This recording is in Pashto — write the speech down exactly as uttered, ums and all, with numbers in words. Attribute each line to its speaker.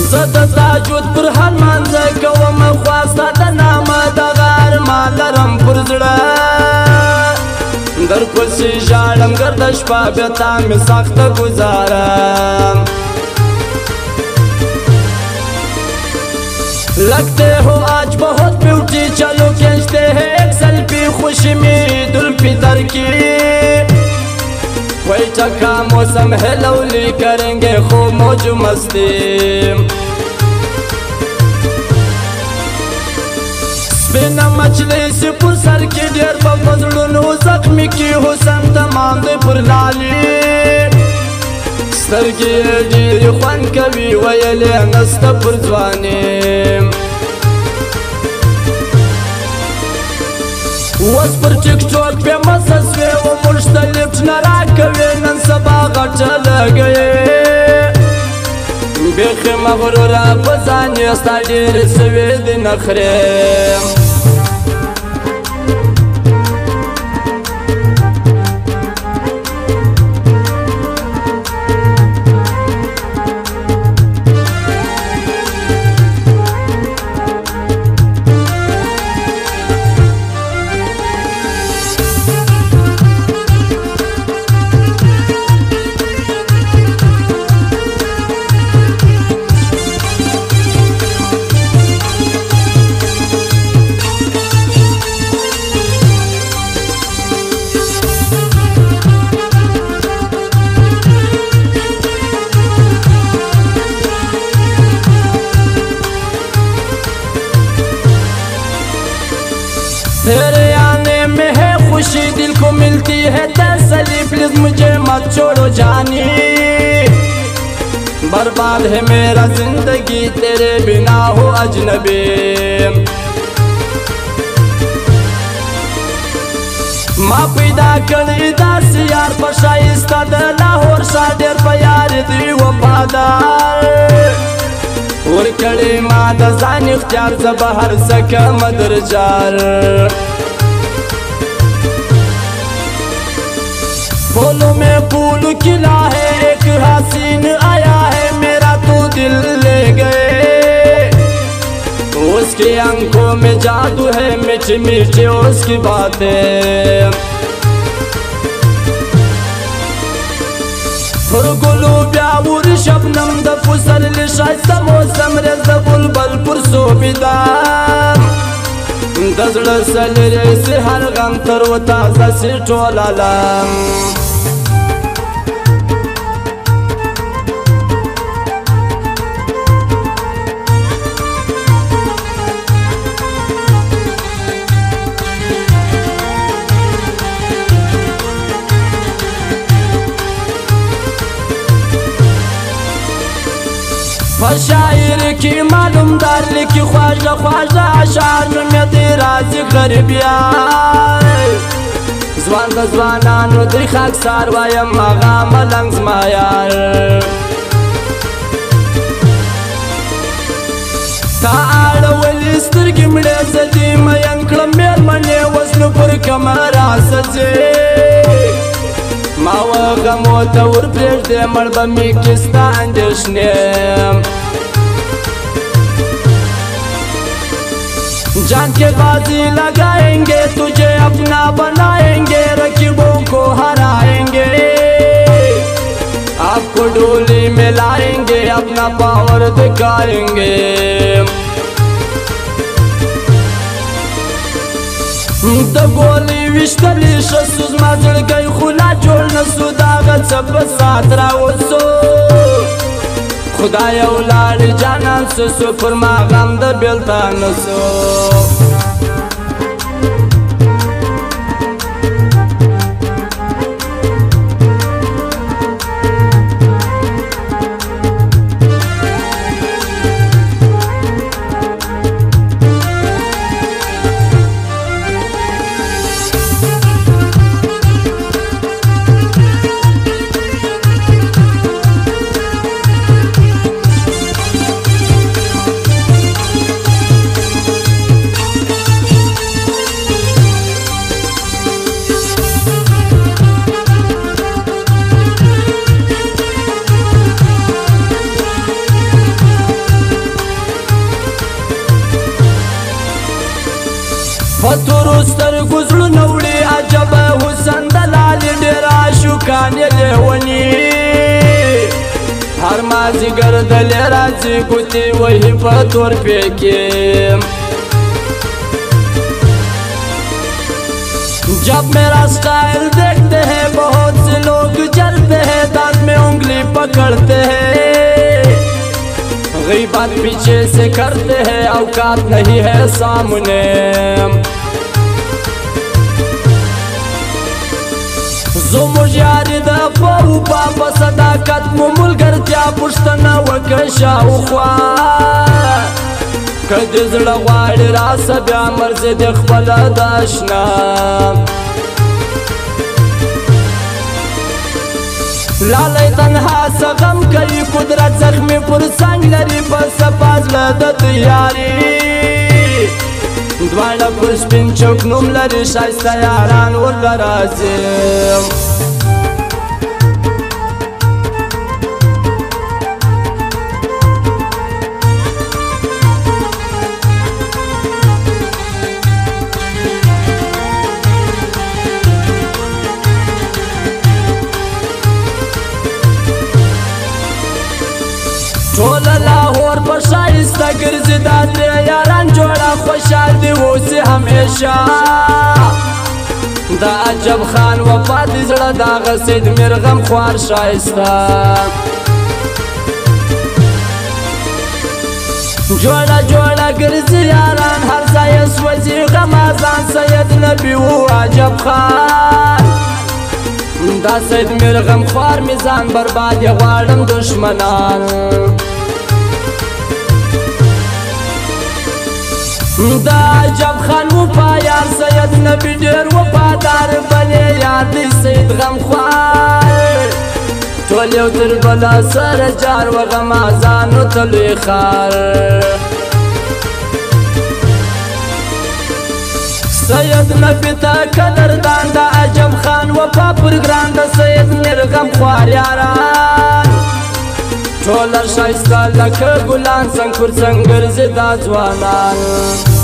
Speaker 1: زد تاجود پر حال منزه کوم خواسته د نامه دغه ارمان لرم پر زړه در کوڅې ژاړم ګرده شپه بیا تا مې سخته گزارم लगते हो आज बहुत ब्यूटी चलो खींचते हैं एक सेल्फी खुशी में ईद उल फितर की कोई चक्का मौसम है लवली करेंगे खूब मौज मस्ती बिना मछली से पुसर की डेर बफजलुन जख्मी की हुसन तमाम दे पर लाली سترګې ډېرې خوند کوي ویلې نسته پر ځواني اوس پر ټیک ټاک فیمسه سوې و موږ ته لیفټ نه راکوي نن سبا غټه لګوي بیخي مغروره په ځان یې ستا ډېرې سوې دي نخرې तेरे आने में है खुशी दिल को मिलती है तसल्ली प्लीज मुझे मत छोड़ो जानी बर्बाद है मेरा जिंदगी तेरे बिना हो अजनबी माँ पैदा करी दास यार पशाइस्ता द लाहौर साडेर प्यार दी वफादार और कड़े माँ दजान इख्तियार जबहर सका मदरजार फूलों में फूल खिला है एक हसीन आया है मेरा तो दिल ले गए उसकी आंखों में जादू है मीठी मीठी उसकी बातें गुलू ब्यावर शबनम द फुसल शाइस्ता मौसम रज़ बुलबुल पुरसो बिदाम दजड़ सलरे से हर गम तर व ताज़ा से टोलालाम शायर की मालूम दार लिखी ख्वाजा ख्वाजा अशार में तेरा जिक्र बिया जवान द जवानानो दरी खाक सार वायम आगा मलंग मायार ताड़ वली स्तरगी मड़े सदी मयन कलम मेल मने वसन पर कमरा सजे मावा गमो तवर प्रेश दे मड़बा मी किस्ता अंदेशने जान के बाजी लगाएंगे तुझे अपना बनाएंगे रकीबों को हराएंगे आपको डोली में लाएंगे अपना पावर दिखाएंगे तो गोली विश्तली शसूज माजड़ गई खुला जोड़ना सुदागत सब साथ राओ सो खुदा औलाद जाना सो फरमा गम द बेलता नसो مازی گردلی رازی گوتی وہی پتور پیکی جب میرا سٹائل دیکھتے ہیں بہت سے لوگ جلتے ہیں دانت میں انگلی پکڑتے ہیں غیبت پیچھے سے کرتے ہیں اوقات نہیں ہے سامنے زموږ یاري د پوپا په صداقت مو ملګرتیا پوښتنه وکړه شاوخوا که دې زړه غواړي راسه بیا مرزي دې خپله د اشنا لالی تنها څه غم کوي قدرت زخمي پر څنګ لري په صفا زړه د تیاري دواړه پر سپین چوک نوم لري ښایسته یاران ورله راځي ټول لاهور په ښایسته ګرځي دا درې یاران جوړه خوشحال دي اوسي همیشه د عجب خان وفات زړه د هغه سید مرغم خوار ښایسته جوړه جوړه ګرځي یاران هر ځای یې سوځي غمازان سید نبي و عجب خان دا سید مرغم خوار میزان برباد یې غواړم دشمنان دا عجب خان وفایار سید نبی ډېر وفادار بلې یار دی سید غمخوار ټول یو تر بله سره جار و غمازانو ته لوی ښار سید نبی ته قدردان د عجب خان وفا پر ګران د سید مرغم خوار یاران ټوله ښایسته لکه ګلان څنګ پر څنګ ګرځي دا ځوانان